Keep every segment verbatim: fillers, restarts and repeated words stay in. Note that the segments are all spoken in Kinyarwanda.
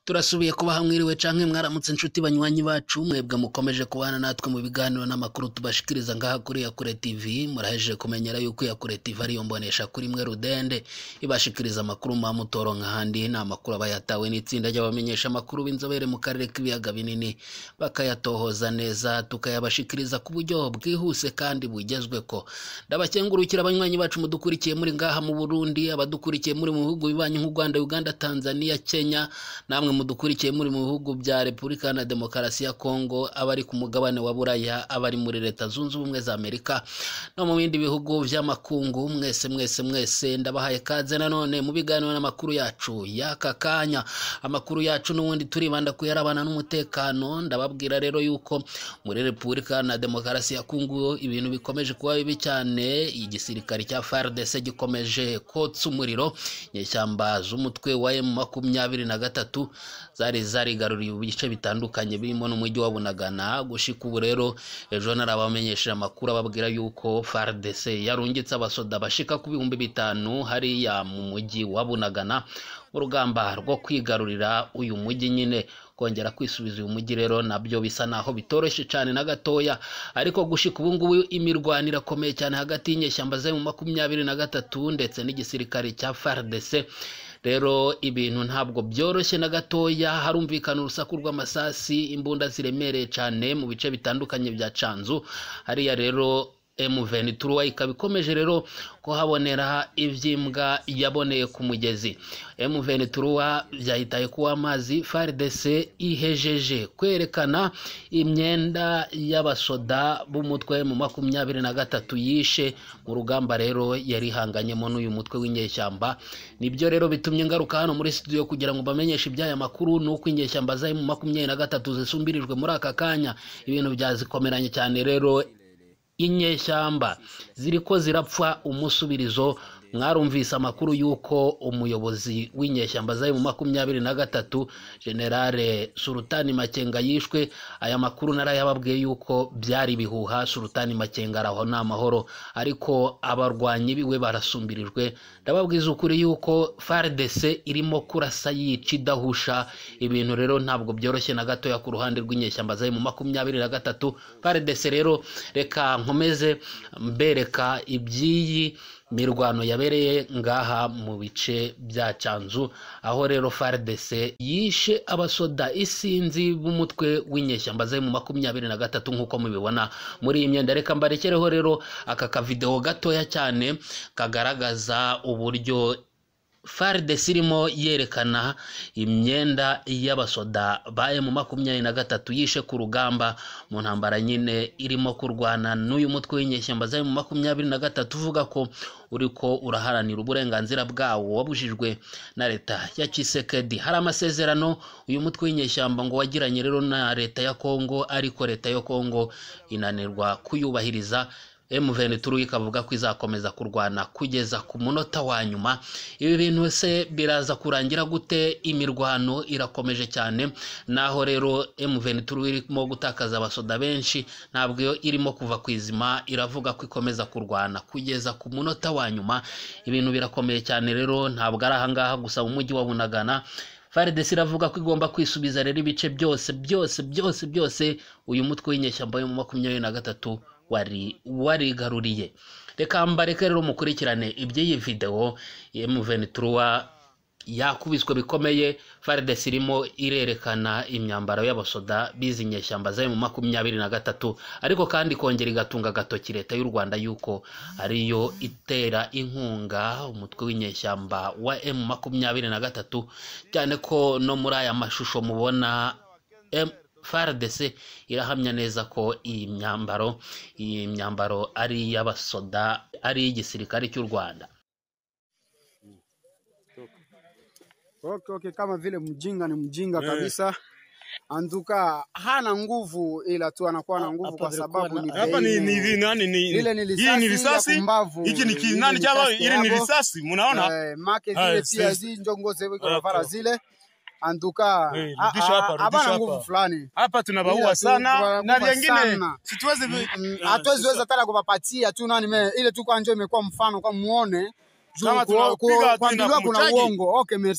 Turasubiye kubaha mwiriwe canke mwaramutse inshuti banywanyi bacu mwebwe mukomeje kubana natwe mu biganiro n'amakuru tubashikiriza ngaha kuri Yakure T V. Muraheje kumenyera yuko Yakure T V ari yombonesha kuri mwe rudende ibashikiriza amakuru ma mutoro nkahandi na makuru abayatawe n'itsinda ry'abamenyesha amakuru b'inzobere mu karere k'ibiyaga binini bakayatohoza neza tukayabashikiriza ku buryo bwihuse kandi bugezweko. Ndabakengurukira abanywanyi bacu mudukurikiye muri ngaha mu Burundi, abadukurikiye muri mu bihugu bibanye nk'u Rwanda, Uganda, Tanzania, Kenya, namwe mudukurikiye muri mu bihugu bya Repubulika na Demokarasi ya Kongo, abari ku mugabane wa Buraya, abari muri Leta Zunze Ubumwe za Amerika no mu bindi bihugu vy'amakungu. Mwese mwese mwese ndabahaye kaze nanone mu biganiro n'amakuru yacu yaka kanya. Amakuru yacu n'ubundi turibanda kuyarabana n'umutekano. Ndababwira rero yuko muri Repubulika na Demokarasi ya Kongo ibintu bikomeje kuba bibi cyane. Igisirikare cya F A R D C gikomeje kotsa umuriro nyeshyamba z'umutwe wa M makumyabiri na gatatu zari zarigaruriye ibice bitandukanye birimo n'umujyi wa Bunagana. Gushika ubu rero ejo narabamenyesha amakuru ababwira yuko F A R D C yarungitse abasoda bashika ku bihumbi bitanu hariya mu mujyi wa Bunagana urugamba rwo kwigarurira uyu mujyi nyine kongera kwisubiza uyu mujyi. Rero nabyo bisa naho bitoroshye cyane na gatoya, ariko gushika ubu ngubu imirwanire akomeye cyane hagati y'inyeshyamba za M makumyabiri na gatatu ndetse n'igisirikare cya F A R D C. Rero ibintu ntabwo byoroshye na gatoya, harumvikana urusaku rw'amasasi, imbunda ziremereye cyane mu bice bitandukanye bya Canzu hariya. Rero M vingt-trois ikabikomeje rero ko habonera ivyimbwa yaboneye ku mugezi. M vingt-trois byahitaye kuwa amazi. F A R D C ihejeje kwerekana imyenda y'abasoda b'umutwe mu makumyabiri na gatatu yishe mu rugamba rero yari hanganyemo n'uyu mutwe w'inyeshyamba. Nibyo rero bitumye ngaruka hano muri studio kugira ngo bamenyeshe ibyaya makuru nuko inyeshyamba za M makumyabiri na gatatu zisumbirijwe muri aka kanya. Ibintu byazikomeranye cyane rero, inyeshyamba ziriko zirapfa umusubirizo. Mwarumvise amakuru yuko umuyobozi w'inyeshyamba za M makumyabiri na gatatu Generale Sultani Makenga yishwe. Aya makuru narayababwiye yuko byari bihuha. Sultani Makenga araho n'amahoro, ariko abarwanyi biwe barasumbirijwe. Ndababwiza ukuri yuko F A R D C irimo kurasa yica idahusha. Ibintu rero ntabwo byoroshye na gatoya ku ruhande rw'inyeshyamba za M makumyabiri na gatatu. F A R D C rero reka nkomeze mbereka ibyiyi mirwano yabereye ngaha mu bice bya Canzu, aho rero F A R D C yishe abasoda isinzi b'umutwe w'inyeshyamba za M makumyabiri na gatatu nkuko mubibona muri iyi myenda. Reka mbarekereho rero aka ka video gatoya cyane kagaragaza uburyo F A R D C irimo yerekana imyenda y'abasoda ba M makumyabiri na gatatu yishe ku rugamba mu ntambara nyine irimo kurwana n'uyu mutwe w'inyeshyamba za M makumyabiri na gatatu, uvuga ko uriko uraharanira uburenganzira bwawo wabujijwe na leta ya Tshisekedi. Hari amasezerano uyu mutwe w'inyeshyamba ngo wagiranye rero na leta ya Kongo, ariko leta ya Kongo inanirwa kuyubahiriza. M vingt-trois ikavuga ko izakomeza kurwana kugeza ku munota wa nyuma. Ibi bintu se biraza kurangira gute? Imirwano irakomeje cyane, naho rero M vingt-trois irimo gutakaza abasoda benshi, ntabwo yo irimo kuva kwizima. Iravuga ko ikomeza kurwana kugeza ku munota wa nyuma. Ibintu birakomeye cyane rero, ntabwo ari ahangaha gusa mu mujyi wa Bunagana. F A R D C iravuga ko igomba kwisubiza rero ibice byose byose byose byose uyu mutwe w'inyeshyamba yo mu makumyabiri na gatatu wari warigaruriye. Reka mbareke rero mukurikirane iby'iyi video. M vingt-trois yakubiswe bikomeye. F A R D C irimo irerekana imyambaro y'abasoda bizi nyeshyamba za M makumyabiri na gatatu, ariko kandi kongera igatunga gatoki leta y'u Rwanda yuko ariyo itera inkunga umutwe w'inyeshyamba wa M makumyabiri na gatatu, cyane ko no muri aya mashusho mubona F A R D C irahamya neza ko iyi myambaro iyi myambaro ari y'abasoda, ari igisirikare cy'u Rwanda. Okay, okay, kama vile mjinga ni mjinga kabisa. Anduka hana nguvu, ila tu anakuwa na nguvu kwa sababu ni hapa ni ni nani ni ile ni risasi. Hiki ni kinani chama, ile ni risasi mnaona? Eh, make zile pia hizi njongo zewe kwa fara zile. Anduka hapa nguvu fulani. Hapa tunabaua sana na vingine situweze hatuwezi weza tala kupapatia tu nani me ile tu kwa njoo imekuwa mfano kwa muone kama tunapiga kwa kuna uongo. Okay, merci.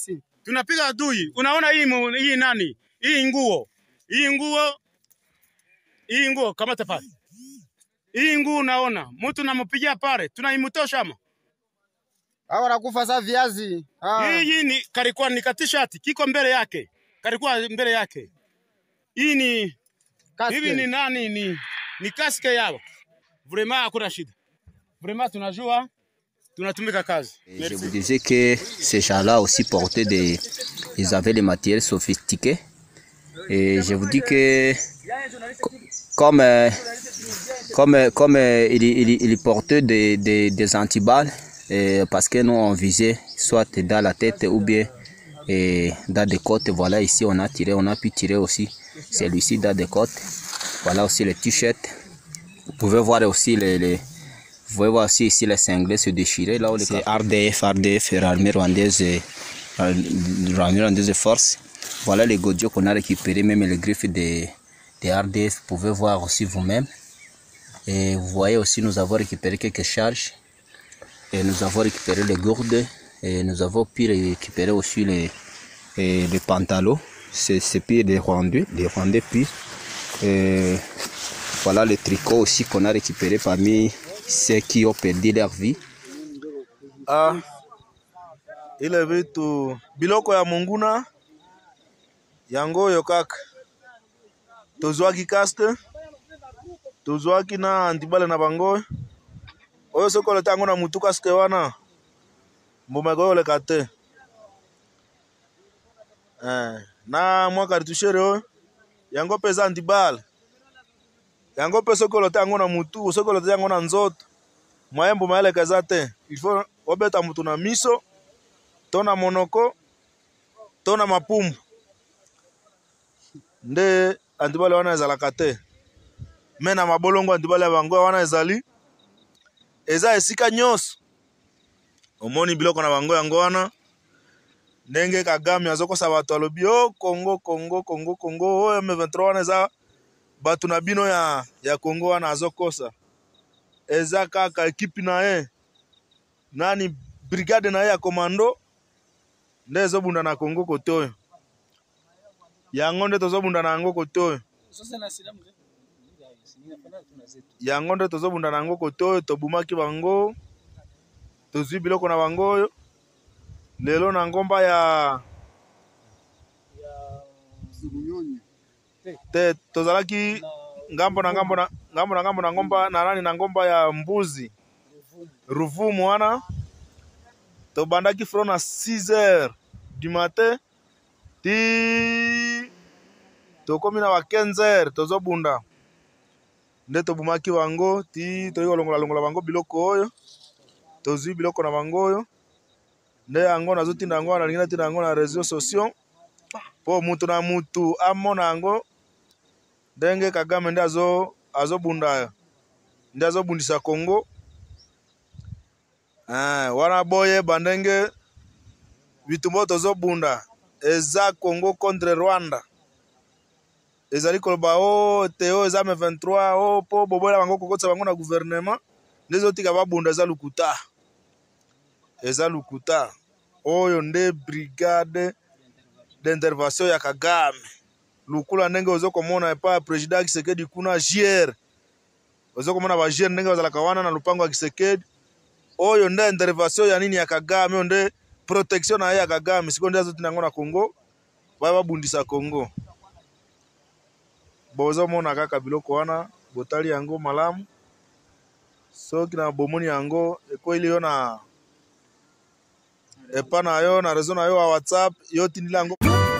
tunapiga adui. Unaona hii mu, hii nani? Hii nguo. Hii nguo. Hii nguo kama tafadhali. Hii nguo unaona, mtu nampigia pale, tunaimutosha ama. Hao wanakufa saa viazi. Hii hii ni karikuwa ni katishati, kiko mbele yake. Karikuwa mbele yake. Hii ni hivi ni nani ni ni kaske yao. Vraiment hakuna shida. Vraiment tunajua tunatumika kazi. Je vous disais que ces gens-là aussi portaient des ils avaient les matériels sophistiqués et je vous dis que comme comme comme il il il portait des des des antiballes et parce que nous on visait soit dans la tête ou bien et dans des côtes. Voilà, ici on a tiré, on a pu tirer aussi celui-ci dans des côtes. Voilà aussi les t-shirts. Vous pouvez voir aussi les, les vous pouvez voir aussi ici les cinglés se déchirer là où c'est R D F, R D F, l'armée rwandaise, l'armée rwandaise de force. Voilà les godiots qu'on a récupérés, même les griffes des des R D F. Vous pouvez voir aussi vous-même. Et vous voyez aussi nous avons récupéré quelques charges. Et nous avons récupéré les gourdes. Et nous avons pu récupérer aussi les, les, les pantalons, c'est puis des Rwandais, des Rwandais puis et voilà les tricots aussi qu'on a récupéré parmi ceux qui ont perdu leur vie. Ah, ile vitu biloko ya munguna yango yo kaka tozwaki kaste tozwaki na antibale na bango oyo soko tango na mutu kaste wana mboma ko le kate eh na mwa kartushere oyo yango pesa antibale yango pesa ko tango na mutu soko lo tango na nzoto mwa mboma ile kazate il faut obeta mutu na miso tona monoko tona mapumbu nde antibale wana ezalaka te me na mabolongo antibale bango wana ezali eza esika nyonso omoni biloko na bango yango wana ndenge Kagame azokosa bato alobi o Congo Congo Congo Congo o M vingt-trois wana eza bato na bino ya ya Congo wana azokosa eza kaka ekipi na ye nani brigade na ye ya komando nde ezobunda na Congo kote oyo yango nde tozobunda na yango kote oyo yango nde tozobunda na yango kote oyo tobumaki bango tozwi biloko na bango oyo lelo na ngomba ya te tozalaki ngambo na ngambo na ngambo na ngambo na ngomba na nani na ngomba ya mbuzi Ruvumu wana tobandaki fro na six heures du matin ti tokomi na ba quinze heures tozobunda nde tobumaki bango ti toyi kolongola longola bango biloko oyo tozwi biloko na bango oyo nde yango nazotinda yango nalingi natinda yango na réseaux sociaux po mutu na mutu amona yango ndenge Kagame nde azo azobunda nde azobundisa Congo ah wana boye bandenge bitumbo tozobunda eza Congo contre Rwanda ezali koloba o teo eza M vingt-trois o po bobola bango kokotsa bango na gouvernement nezotika babunda eza lukuta eza lukuta oyo nde brigade d'intervention ya Kagame lukula ndenge ozokomona epa president Kisekedi kuna J R ozokomona ba J R ndenge bazalaka wana na lupango ya Kisekedi oyo nde intervention ya nini ya Kagame oyo nde protection na ya Kagame siko nde azotina ngo na Congo baba babundisa Congo bozomona kaka biloko wana botali yango malamu soki na bomoni yango ekoili yo na epa na yo na réseau na yo wa WhatsApp yo tindila yango